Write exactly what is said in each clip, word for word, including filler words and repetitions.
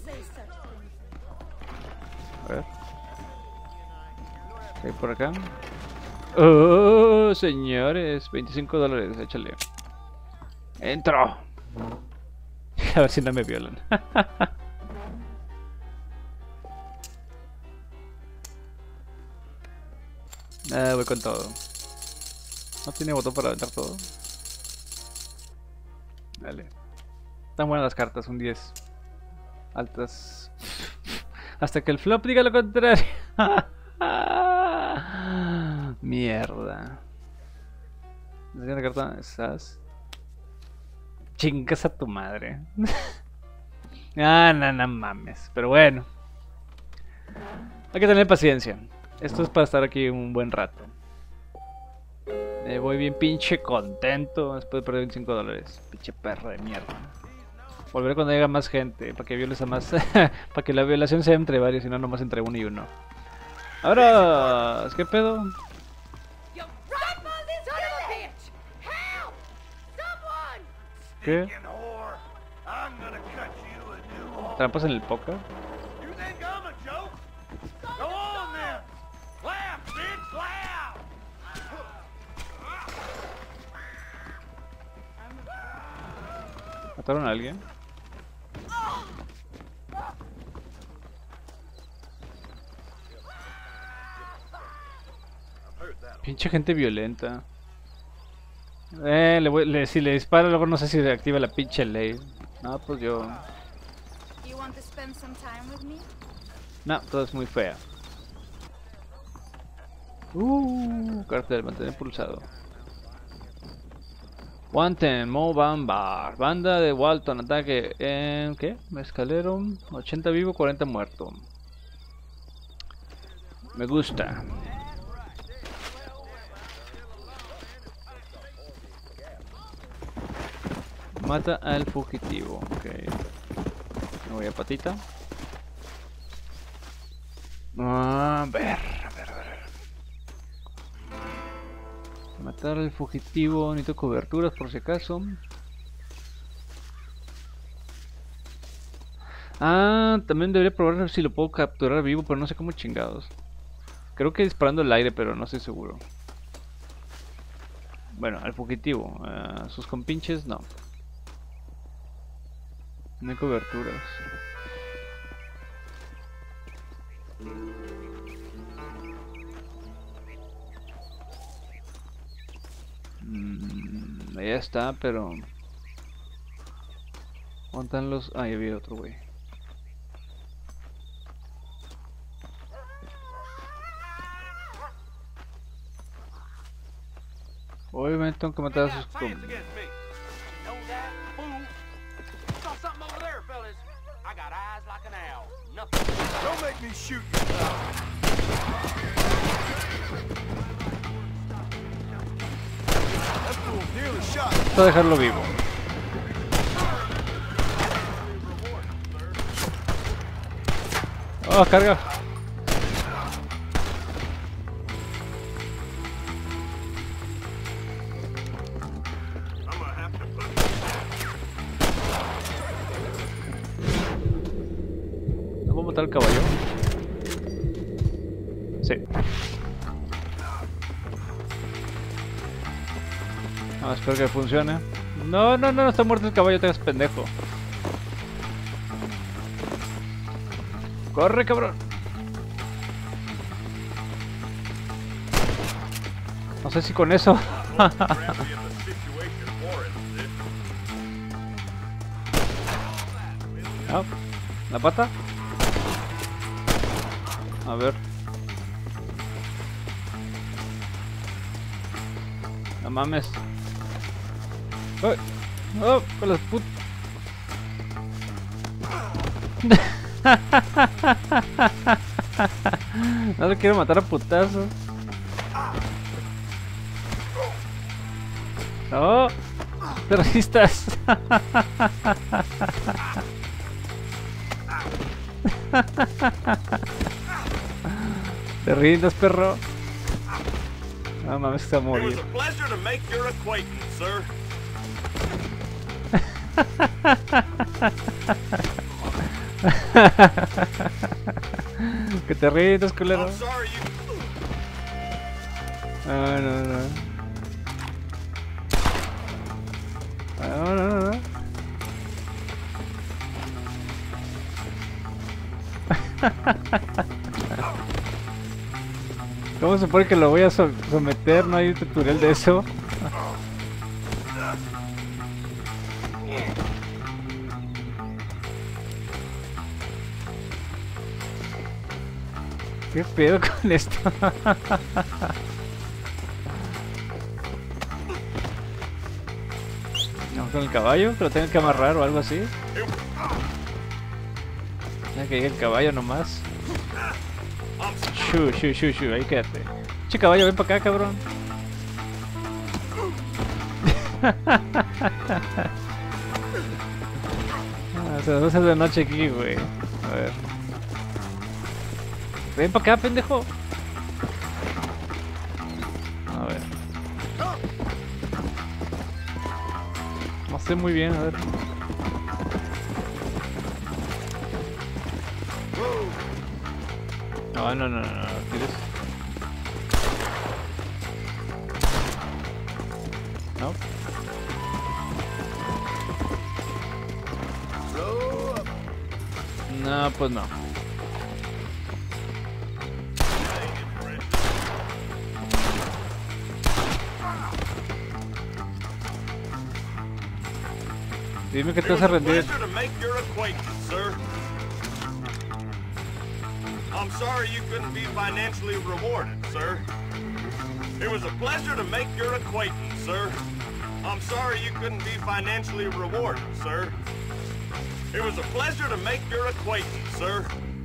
A ver. ¿Qué hay por acá? Oh, señores, veinticinco dólares, échale. Entro. A ver si no me violan. Ah, voy con todo. ¿No tiene botón para aventar todo? Dale. Están buenas las cartas, un diez. Altas. Hasta que el flop diga lo contrario. Mierda. La siguiente carta estás. Chingas a tu madre. Ah, no, no mames. Pero bueno. Hay que tener paciencia. Esto es para estar aquí un buen rato. Me voy bien pinche contento después de perder veinticinco dólares. Pinche perro de mierda. Volveré cuando haya más gente. Para que violes a más. Para que la violación sea entre varios y no nomás entre uno y uno. Ahora, ¿qué pedo? ¿Qué? ¿Trampas en el póker? ¿Mataron a alguien? Pinche gente violenta. Eh, le voy, le, si le disparo luego no sé si se activa la pinche ley. No, pues yo... No, todo es muy fea. Uh, cartel, mantener pulsado. Wanten, Mo Bambar, banda de Walton, ataque en... ¿qué? Mezcalero, ochenta vivo, cuarenta muerto. Me gusta. Mata al fugitivo, ok. Me voy a patita. Ah, a ver, a ver, a ver. Matar al fugitivo, necesito coberturas por si acaso. Ah, también debería probar si lo puedo capturar vivo, pero no sé cómo chingados. Creo que disparando el aire, pero no estoy seguro. Bueno, al fugitivo. Uh, sus compinches, no. No hay coberturas. Mm, ya está, pero... ¿Dónde están los...? Ah, ya había otro güey. Obviamente tengo que matar a sus compinches. Don't make me shoot you. That fool nearly shot. Voy a dejarlo vivo. Oh, carga. ¿No puedo matar al caballo? Sí. Ah, espero que funcione. No, no, no, no está muerto el caballo, te hagas pendejo. Corre, cabrón. No sé si con eso. Ah, ¿la pata? A ver. No mames. ¡Ay! ¡Oh! Con las put... No le quiero matar a putazos. ¡No! ¡Terroristas! ¿Te rindes, perro? No mames, se va a morir. Que te rindas, culero. I'm sorry you. No, no, no. No, no, no, no. ¿Cómo se supone que lo voy a so- someter? No hay tutorial de eso. ¿Qué pedo con esto? No, con el caballo, pero tengo que amarrar o algo así. Ya que llegue el caballo nomás. Shu, shu, shu, shu, ahí quédate. Che caballo, ven para acá, cabrón. Ah, se nos hace de noche aquí, güey. A ver. Ven para acá, pendejo. A ver. No sé muy bien, a ver. No, no, no, no, no, tires. No. Slow up. No, pues no. Dime que te vas a rendir. Pleasure to make your acquaintance, sir. I'm sorry you couldn't be financially rewarded, sir. It was a pleasure to make your acquaintance, sir. I'm sorry you couldn't be financially rewarded, sir. It was a pleasure to make your acquaintance, sir.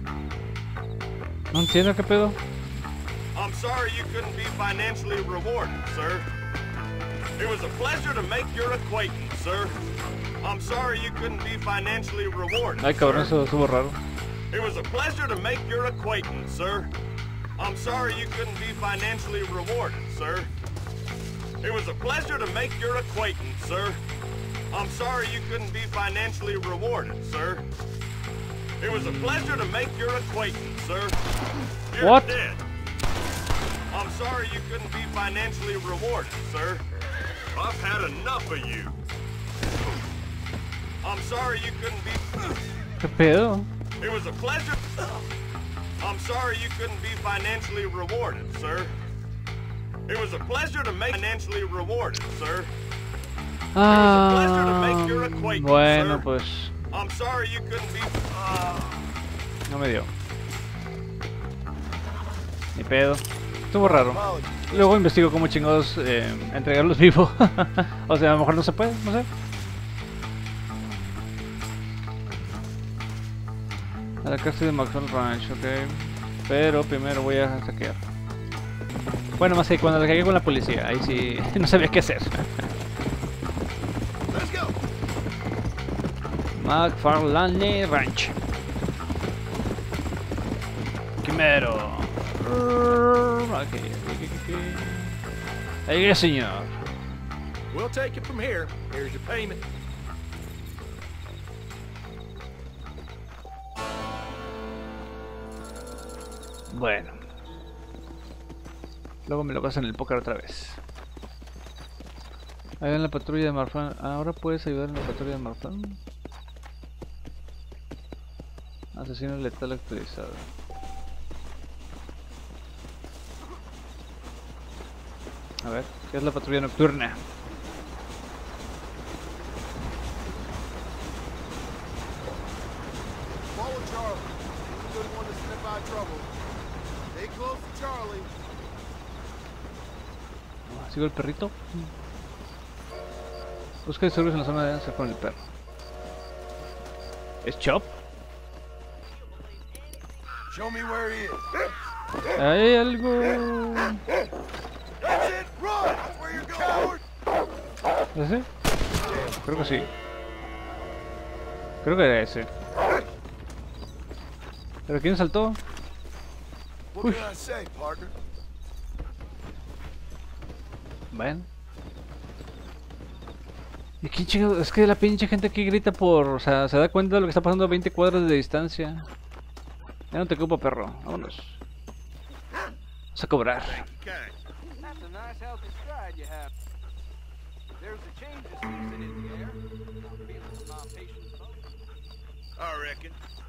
No entiendo qué pedo. I'm sorry you couldn't be financially rewarded, sir. It was a pleasure to make your acquaintance, sir. I'm sorry you couldn't be financially rewarded. Ay, cabrón, sir. eso estuvo raro. It was a pleasure to make your acquaintance, sir. I'm sorry you couldn't be financially rewarded, sir. It was a pleasure to make your acquaintance, sir. I'm sorry you couldn't be financially rewarded, sir. It was a pleasure to make your acquaintance, sir. You're What? dead. I'm sorry you couldn't be financially rewarded, sir. I've had enough of you. I'm sorry you couldn't be... ¿Qué pedo? It was a pleasure... I'm sorry you couldn't be financially rewarded, sir. It was a pleasure to make financially rewarded, sir. Ah, bueno, pues I'm sorry you couldn't be... Uh, no me dio. Ni pedo. Estuvo raro. Luego investigo cómo chingados eh, entregarlos vivo. O sea, a lo mejor no se puede, no sé. A la casa de Maxwell Ranch, ok. Pero primero voy a saquear. Bueno, más que cuando le cagué con la policía, ahí sí no sabía qué hacer. let's go. McFarlane Ranch. Primero. Ok, ok, ok. Ahí, señor. We'll take it from here. Here's your payment. Bueno. Luego me lo pasan en el póker otra vez. Ahí en la patrulla de Marfan. Ahora puedes ayudar en la patrulla de Marfan. Asesino letal actualizado. A ver, ¿qué es la patrulla nocturna? Follow Charlie. He's a good one to step out of trouble. Stay close to Charlie. ¿Sigo el perrito? Busca disturbios en la zona de danza con el perro. ¿Es Chop? Show me where he is. Hay algo... That's it. Run. That's where you're going. ¿Ese? Creo que sí. Creo que era ese. ¿Pero quién saltó? What can I say, partner? Bueno. ¿Y quién chingado? Es que la pinche gente aquí grita por... O sea, se da cuenta de lo que está pasando a veinte cuadras de distancia. Ya no te ocupo, perro. Vámonos. Vamos a cobrar. Okay. That's a nice healthy stride you have. There's a change of season in the air. I'm feeling my patience. I reckon.